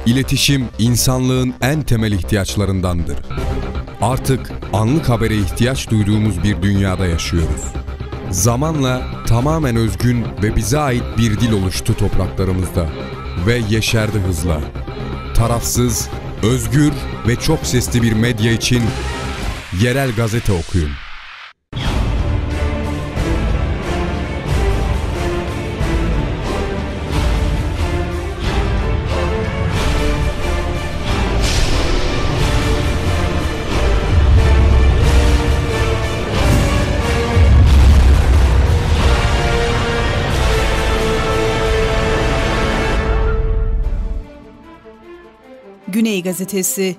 İletişim, insanlığın en temel ihtiyaçlarındandır. Artık anlık habere ihtiyaç duyduğumuz bir dünyada yaşıyoruz. Zamanla tamamen özgün ve bize ait bir dil oluştu topraklarımızda ve yeşerdi hızla. Tarafsız, özgür ve çok sesli bir medya için yerel gazete okuyun. Güney Gazetesi.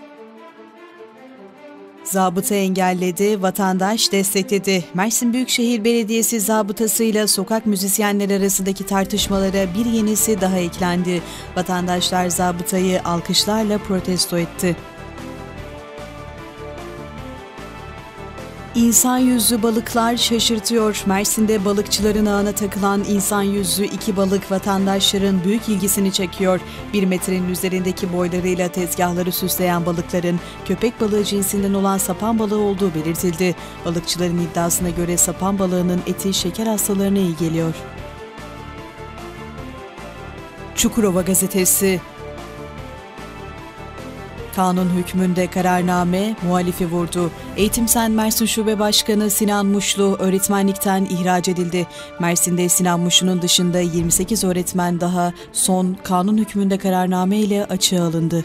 Zabıta engelledi, vatandaş destekledi. Mersin Büyükşehir Belediyesi zabıtasıyla sokak müzisyenleri arasındaki tartışmalara bir yenisi daha eklendi. Vatandaşlar zabıtayı alkışlarla protesto etti. İnsan yüzlü balıklar şaşırtıyor. Mersin'de balıkçıların ağına takılan insan yüzlü iki balık vatandaşların büyük ilgisini çekiyor. 1 metrenin üzerindeki boylarıyla tezgahları süsleyen balıkların köpek balığı cinsinden olan sapan balığı olduğu belirtildi. Balıkçıların iddiasına göre sapan balığının eti şeker hastalarına iyi geliyor. Çukurova Gazetesi. Kanun hükmünde kararname muhalifi vurdu. Eğitim Sen Mersin Şube Başkanı Sinan Muşlu öğretmenlikten ihraç edildi. Mersin'de Sinan Muşlu'nun dışında 28 öğretmen daha son kanun hükmünde kararname ile açığa alındı.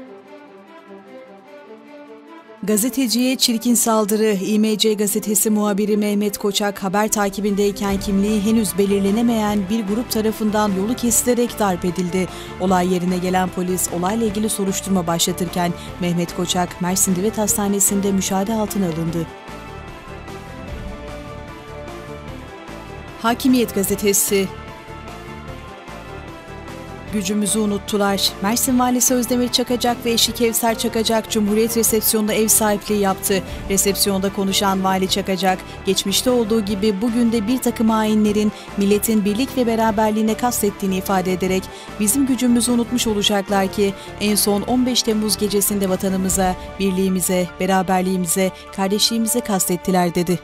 Gazeteciye çirkin saldırı. İMC Gazetesi muhabiri Mehmet Koçak haber takibindeyken kimliği henüz belirlenemeyen bir grup tarafından yolu kesilerek darp edildi. Olay yerine gelen polis olayla ilgili soruşturma başlatırken Mehmet Koçak Mersin Devlet Hastanesi'nde müşahede altına alındı. Hakimiyet Gazetesi. Gücümüzü unuttular. Mersin Valisi Özdemir Çakacak ve eşi Kevser Çakacak Cumhuriyet resepsiyonunda ev sahipliği yaptı. Resepsiyonda konuşan Vali Çakacak, geçmişte olduğu gibi bugün de bir takım hainlerin milletin birlik ve beraberliğine kastettiğini ifade ederek bizim gücümüzü unutmuş olacaklar ki en son 15 Temmuz gecesinde vatanımıza, birliğimize, beraberliğimize, kardeşliğimize kastettiler dedi.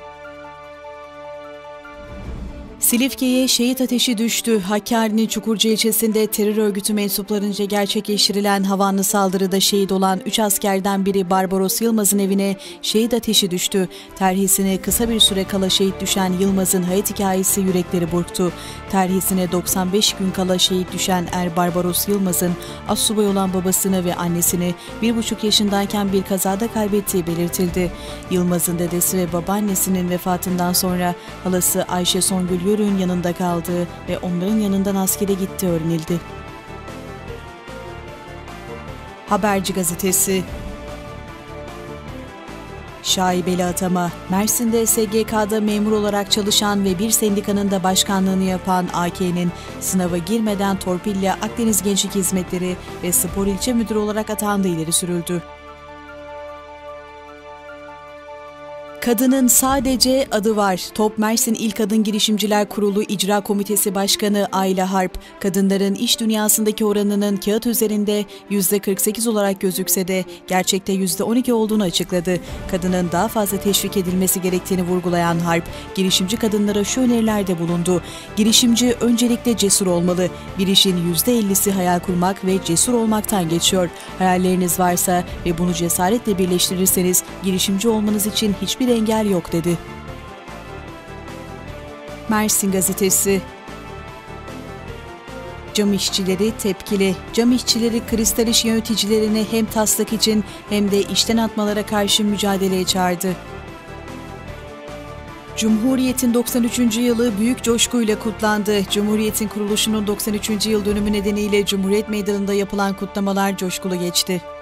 Silifke'ye şehit ateşi düştü. Hakkari'nin Çukurca ilçesinde terör örgütü mensuplarınca gerçekleştirilen havanlı saldırıda şehit olan 3 askerden biri Barbaros Yılmaz'ın evine şehit ateşi düştü. Terhisine kısa bir süre kala şehit düşen Yılmaz'ın hayat hikayesi yürekleri burktu. Terhisine 95 gün kala şehit düşen Barbaros Yılmaz'ın astsubay olan babasını ve annesini 1,5 yaşındayken bir kazada kaybettiği belirtildi. Yılmaz'ın dedesi ve babaannesinin vefatından sonra halası Ayşe Songül Yörük'ün yanında kaldığı ve onların yanından askere gittiği öğrenildi. Haberci Gazetesi. Şaibeli atama. Mersin'de SGK'da memur olarak çalışan ve bir sendikanın da başkanlığını yapan AK'nin sınava girmeden torpille Akdeniz Gençlik Hizmetleri ve Spor İlçe Müdürü olarak atandığı ileri sürüldü. Kadının sadece adı var. Top Mersin İl Kadın Girişimciler Kurulu İcra Komitesi Başkanı Ayla Harp, kadınların iş dünyasındaki oranının kağıt üzerinde %48 olarak gözükse de gerçekte %12 olduğunu açıkladı. Kadının daha fazla teşvik edilmesi gerektiğini vurgulayan Harp, girişimci kadınlara şu önerilerde bulundu. Girişimci öncelikle cesur olmalı. Bir işin %50'si hayal kurmak ve cesur olmaktan geçiyor. Hayalleriniz varsa ve bunu cesaretle birleştirirseniz girişimci olmanız için hiçbir engel yok dedi. Mersin Gazetesi. Cam işçileri tepkili. Cam işçileri kristal iş yöneticilerini hem taslak için hem de işten atmalara karşı mücadeleye çağırdı. Cumhuriyet'in 93. yılı büyük coşkuyla kutlandı. Cumhuriyet'in kuruluşunun 93. yıl dönümü nedeniyle Cumhuriyet Meydanı'nda yapılan kutlamalar coşkulu geçti.